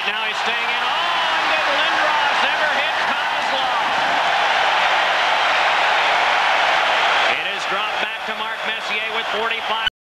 now he's staying in. Oh, and did Lindros ever hit Kozlov? It is dropped back to Mark Messier with 45.